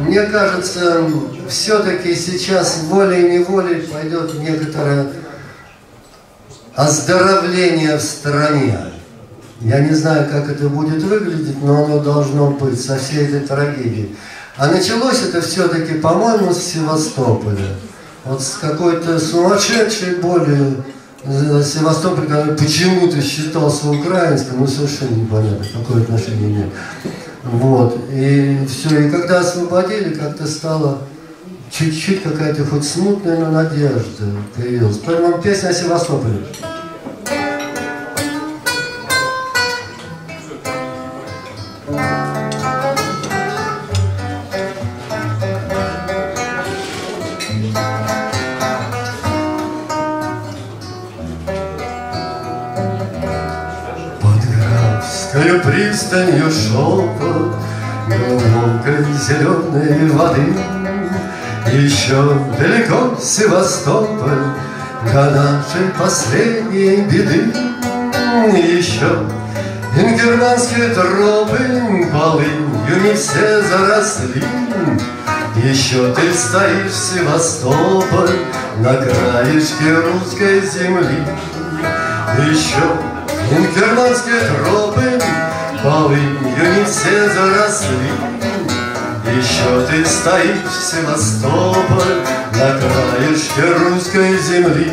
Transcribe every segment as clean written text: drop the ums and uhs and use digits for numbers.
Мне кажется, все-таки сейчас волей-неволей пойдет некоторое оздоровление в стране. Я не знаю, как это будет выглядеть, но оно должно быть со всей этой трагедией. А началось это все-таки, по-моему, с Севастополя. Вот с какой-то сумасшедшей боли Севастополь, который почему-то считался украинским, ну совершенно непонятно, какое отношение имеет. Вот, и все, и когда освободили, как-то стало чуть-чуть какая-то хоть смутная, но надежда появилась. Поэтому песня о Севастополе. Под пристанью шепот глубокой зеленой воды. Еще далеко Севастополь до нашей последней беды. Еще ингерманские тропы полынью не все заросли. Еще ты стоишь, Севастополь, на краешке русской земли. Еще ингерманские тропы полынью не все заросли. Еще ты стоишь, Севастополь, на краешке русской земли.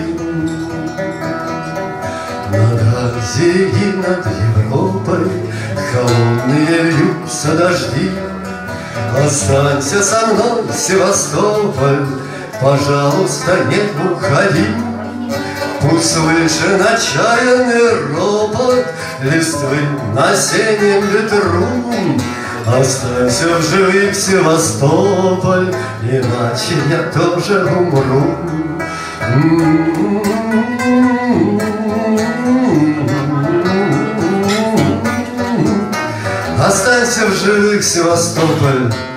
Над Азией и над Европой холодные льются дожди. Останься со мной, Севастополь, пожалуйста, не уходи. Пусть слышен отчаянный ропот листвы на осеннем ветру. Останься в живых, Севастополь, иначе я тоже умру. Останься в живых, Севастополь,